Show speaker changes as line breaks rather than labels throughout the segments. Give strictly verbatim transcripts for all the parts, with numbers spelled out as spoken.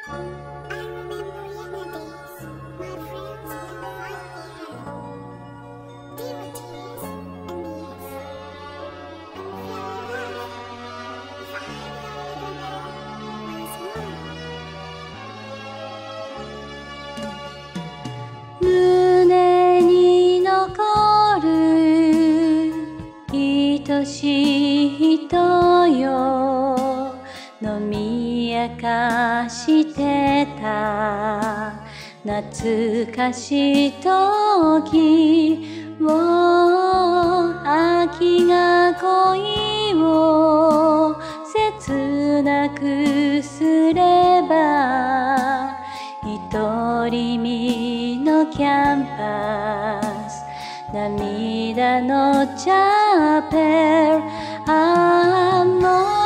胸に残る愛しい人よ、飲み明かしてた懐かしい時を、秋が恋を切なくすれば、独り身のキャンパス、涙のチャペル、ああもう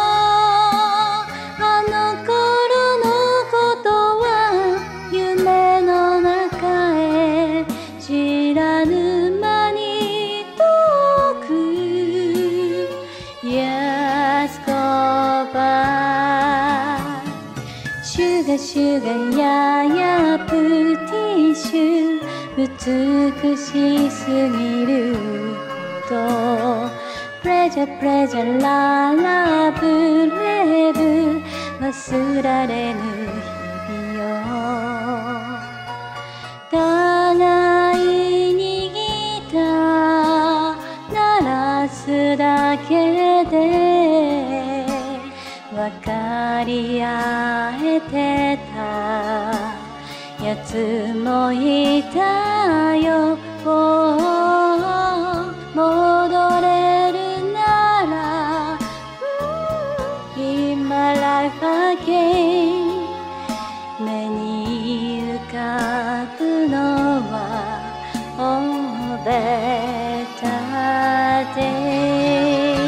あの頃のことは夢の中へ知らぬ間に遠く Years go by シュガシュガややプティッシュ、美しすぎることプレジャープレジャーララブレブ、忘られぬ日々よ。互いにギター鳴らすだけで分かり合えてたやつもいたよ。戻れるなら今 Life again、 目に浮かぶのは Oh better day。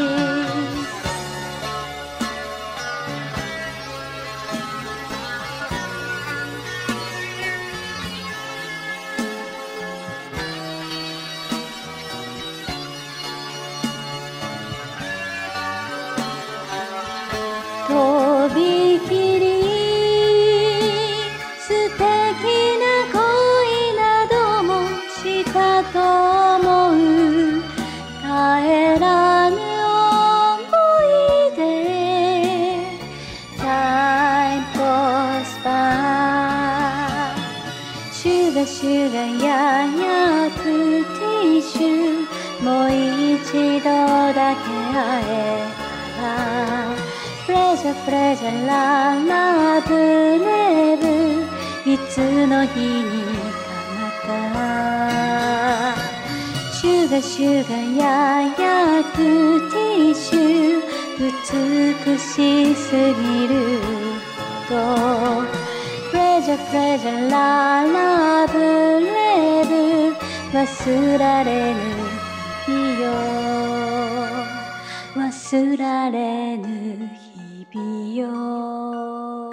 とびきり素敵な恋などもしたと思う、帰らぬ思い出 Time goes by シュガシュガややプティッシュ、もう一度だけ会えたらプレジャープレジャーララブレブ、いつの日にかまたシュガシュガややプティッシュ、美しすぎるとプレジャープレジャーララブレブ、忘られぬ日よ、忘られぬ日々よ。